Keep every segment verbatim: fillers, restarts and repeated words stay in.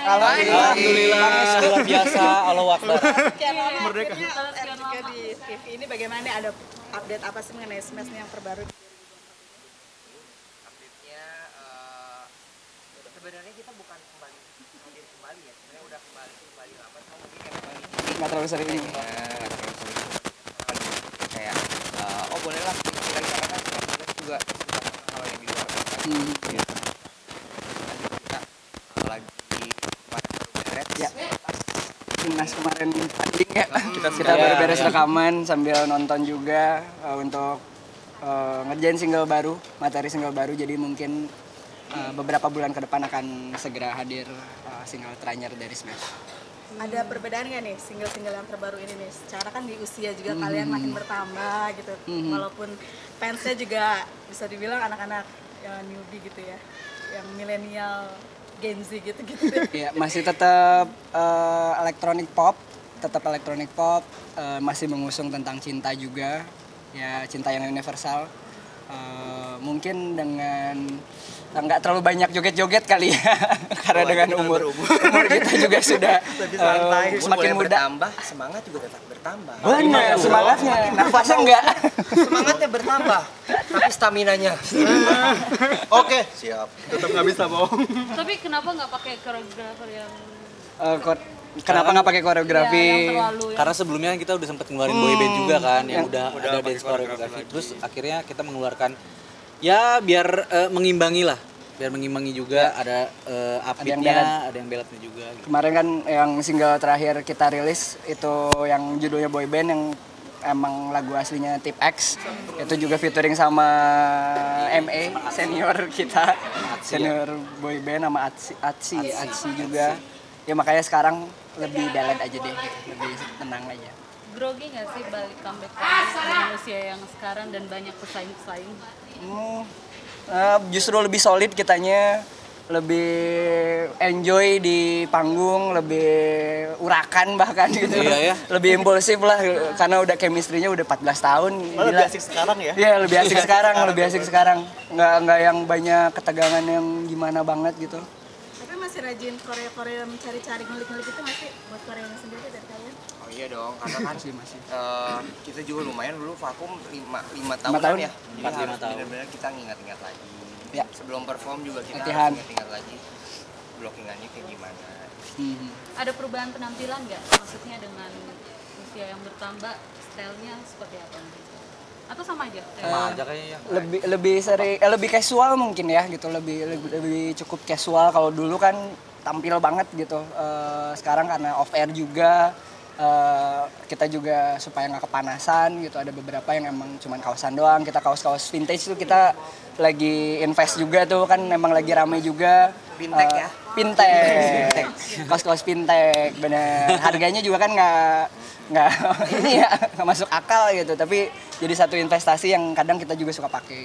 Alhamdulillah, luar biasa, Allah Akbar. Merdeka. Juga di T V ini bagaimana, ada update apa sih mengenai Smash yang terbaru? Update-nya uh, sebenarnya kita bukan kembali hadir kembali ya, sebenarnya udah kembali kembali lama, cuma mungkin kayak kembali nggak terlalu sering ini. nggak terlalu sering kayak uh, oh bolehlah kita lagi karena kan kita juga kalau yang di luar kan Hmm. ya. Kita lagi beres Ya. Timnas kemarin tanding ya. Kita Kita baru beres rekaman sambil nonton juga uh, untuk uh, ngerjain single baru, materi single baru. Jadi mungkin uh, beberapa bulan ke depan akan segera hadir uh, single terakhir dari Smash. Ada perbedaan nggak nih single-single yang terbaru ini nih? Secara kan di usia juga mm-hmm. kalian makin bertambah gitu, mm-hmm. walaupun fansnya juga bisa dibilang anak-anak yang newbie gitu ya, yang milenial, Gen Z gitu-gitu. Ya, masih tetap uh, electronic pop, tetap electronic pop, uh, masih mengusung tentang cinta juga, ya cinta yang universal. Uh, mungkin dengan nggak terlalu banyak joget-joget kali ya, karena dengan umur umur kita juga sudah uh, semakin muda. Bertambah, semangat juga tetap bertambah. Benar, semangatnya, nafasnya enggak. Semangatnya bertambah, tapi staminanya. Oke, siap. Tetap nggak bisa bohong. Tapi kenapa nggak pakai koreografer yang Uh, ko- kenapa nggak pakai koreografi? ya, yang terlalu yang... Karena sebelumnya kita udah sempat ngeluarin boy band juga kan, yang udah, udah ada pakai dance koreografi. koreografi Terus akhirnya kita mengeluarkan ya biar uh, mengimbangi lah, biar mengimbangi juga ada uh, upbeatnya, ada yang balladnya juga. Gitu. Kemarin kan yang single terakhir kita rilis itu yang judulnya boy band, yang emang lagu aslinya Tip X, itu juga featuring sama M A senior kita, senior boy band sama Atsi, Atsi, Atsi juga. Ya makanya sekarang lebih ballad aja deh, lebih tenang aja. grogi nggak sih balik comeback lagi dengan usia yang sekarang dan banyak pesaing-pesaing? Hmm, uh, justru lebih solid kitanya, lebih enjoy di panggung, lebih urakan bahkan gitu. Iya, ya. Lebih impulsif lah karena udah chemistry-nya udah empat belas tahun. Oh, lebih asik sekarang ya? Iya, lebih asik sekarang, lebih asik sekarang. Nggak nggak yang banyak ketegangan yang gimana banget gitu. Tapi masih rajin Korea-Korea mencari-cari ngulik-ngulik itu masih buat Korea sendiri dari kalian? Oh iya dong, karena kan Masih, masih. uh, kita juga lumayan dulu vakum lima tahun tahun. ya. Jadi Empat, lima harus tahun. benar-benar kita ngingat-ingat lagi. Ya. Sebelum perform juga kita Latihan. harus ingat-ingat lagi blockingannya kayak gimana. Hmm. Ada perubahan penampilan nggak? Maksudnya dengan usia yang bertambah, stylenya seperti apa? Atau sama aja? Sama aja kayaknya. lebih lebih sering eh, lebih casual mungkin ya gitu, lebih lebih, lebih cukup casual. Kalau dulu kan tampil banget gitu. Eh, sekarang karena off air juga, eh, kita juga supaya nggak kepanasan gitu, ada beberapa yang emang cuman kaosan doang. Kita kaos-kaos vintage tuh kita lagi invest juga tuh, kan emang lagi rame juga. Fintech Eh, ya? Fintech, kaos-kaos fintech, bener. Harganya juga kan nggak nggak ini ya, nggak masuk akal gitu, tapi jadi satu investasi yang kadang kita juga suka pakai.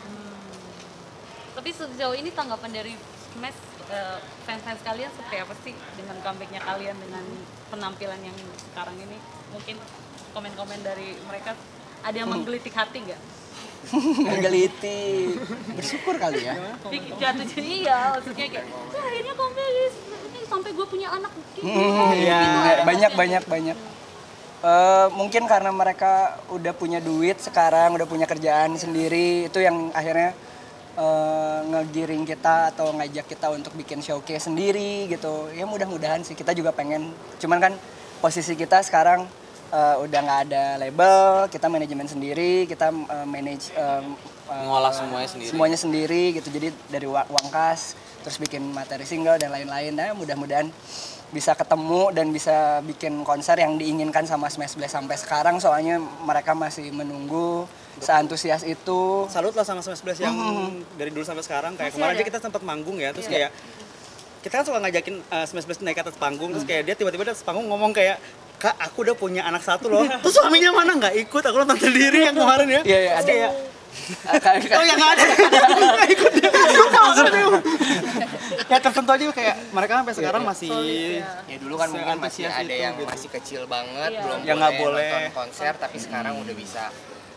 Tapi sejauh ini tanggapan dari Smash, eh, fans-fans kalian seperti apa sih dengan comebacknya kalian, dengan penampilan yang sekarang ini? Mungkin komen-komen dari mereka ada yang menggelitik hati nggak? Menggelitik, bersyukur kali ya. Jatuh jadi iya, maksudnya kayak "Wah, akhirnya comeback ini sampai gue punya anak gitu." Hmm, ya, banyak banyak banyak. Eh, mungkin karena mereka udah punya duit sekarang, udah punya kerjaan sendiri, itu yang akhirnya eh, ngegiring kita atau ngajak kita untuk bikin showcase sendiri gitu. Ya mudah-mudahan sih, kita juga pengen. Cuman kan posisi kita sekarang eh, udah nggak ada label, kita manajemen sendiri, kita eh, manage eh, eh, Ngolah semuanya sendiri. semuanya sendiri gitu. Jadi dari wa- uang kas, terus bikin materi single dan lain-lain. Nah, mudah-mudahan bisa ketemu dan bisa bikin konser yang diinginkan sama Smash Blast sampai sekarang, soalnya mereka masih menunggu seantusias itu. Salut lah sama Smash Blast yang dari dulu sampai sekarang. Kayak Masih kemarin ada? aja kita sempat manggung ya, terus kayak kita kan suka ngajakin uh, Smash Blast naik ke atas panggung, terus kayak dia tiba-tiba di atas panggung ngomong kayak, "Kak, aku udah punya anak satu loh." Terus suaminya mana nggak ikut, aku nonton sendiri yang kemarin ya. Iya, iya, Terus ada. kayak, Kayak- oh yang nggak ada, nggak ikut dia. Lupa maksudnya. Ya tertentu aja kayak mereka sampai sekarang masih Ya dulu kan mungkin masih se-antusias ada itu, yang gitu. masih kecil banget, Iya. belum Yang nggak boleh. nonton konser, tapi sekarang udah bisa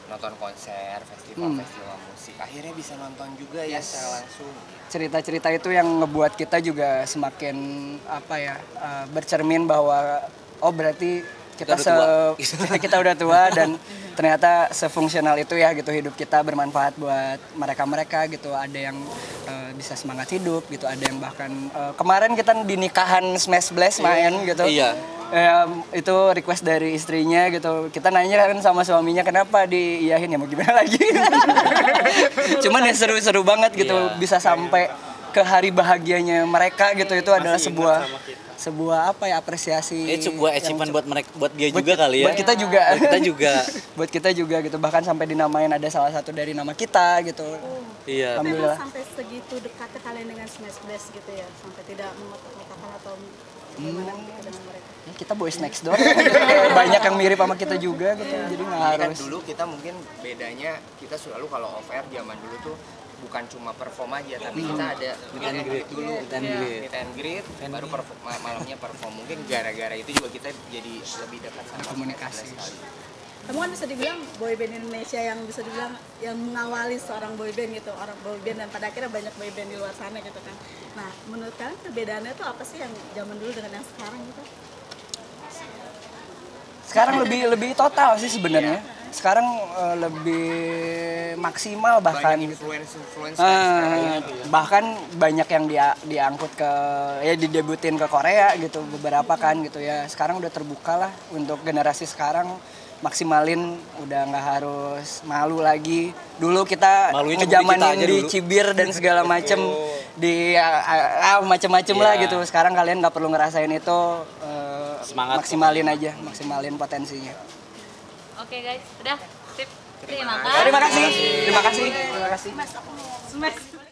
nonton konser, festival-festival musik. Akhirnya bisa nonton juga ya secara langsung. Cerita-cerita itu yang ngebuat kita juga semakin apa ya uh, bercermin bahwa oh berarti kita Kita udah se kita udah tua dan ternyata sefungsional itu ya gitu, hidup kita bermanfaat buat mereka-mereka gitu. Ada yang uh, bisa semangat hidup gitu, ada yang bahkan uh, kemarin kita di nikahan Smash Blast main gitu. Iya. Um, itu request dari istrinya gitu. Kita nanya kan sama suaminya kenapa diiyahin, ya mau gimana lagi. Cuman ya seru-seru banget gitu, Iya. bisa sampai ke hari bahagianya mereka gitu. Itu adalah sebuah sebuah apa ya apresiasi. Ini sebuah yang achievement cukup- buat mereka, buat dia buat juga ki- kali ya. Buat kita juga. Buat kita juga. Buat kita juga gitu, bahkan sampai dinamain ada salah satu dari nama kita gitu. Iya. Memang Alhamdulillah. sampai segitu dekatnya kalian dengan Smash Blast gitu ya, sampai tidak mengotak-ngotakan atau gimana gitu dengan mereka. Ya, kita boys next door. Kayak banyak yang mirip sama kita juga gitu. Jadi nggak Jadi kan harus. dulu kita mungkin bedanya kita selalu kalau off air zaman dulu tuh bukan cuma perform aja tapi kita ada meet and greet dulu, Meet and greet. meet and greet, baru perform, ma- malamnya perform. Mungkin gara-gara itu juga kita jadi lebih dekat sama Komunikasi. Smash Blast kali. Kamu kan bisa dibilang boyband Indonesia yang bisa dibilang yang mengawali seorang boyband gitu, orang boyband, dan pada akhirnya banyak boyband di luar sana gitu kan. Nah, menurut kalian perbedaannya tuh apa sih yang zaman dulu dengan yang sekarang gitu? Sekarang lebih lebih total sih sebenarnya. Sekarang eh, lebih maksimal bahkan Banyak gitu. influence-influence Eh, kan sekarang ya. bahkan banyak yang dia diangkut ke ya didebutin ke Korea gitu beberapa kan gitu ya. Sekarang udah terbuka lah untuk generasi sekarang, maksimalin, udah nggak harus malu lagi. Dulu kita Malunya cuma di kita ngejamanin aja di dulu. Cibir dan segala macem di ah, ah, macem-macem lah Iya. gitu. Sekarang kalian nggak perlu ngerasain itu, eh, Semangat. maksimalin aja, maksimalin potensinya. Oke guys, udah sip. Terima kasih. kasih. Terima kasih. Terima kasih. Terima kasih. Mas, aku mau Smash.